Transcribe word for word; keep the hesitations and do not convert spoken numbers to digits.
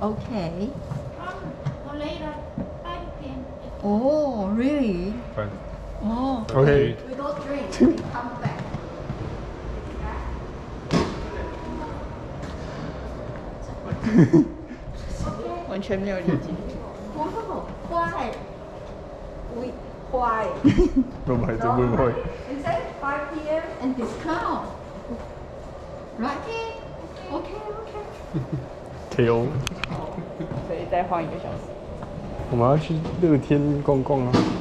Okay. Um, later, five p m Oh, really? Fine. Oh. Okay. We go drink. We come back. 完全没有理解。 Wow, why? We why? 唔係點會開 It says five p m and discount. Right? Okay, okay. K O。 所以再换一个小时。 我们要去乐天逛逛啊。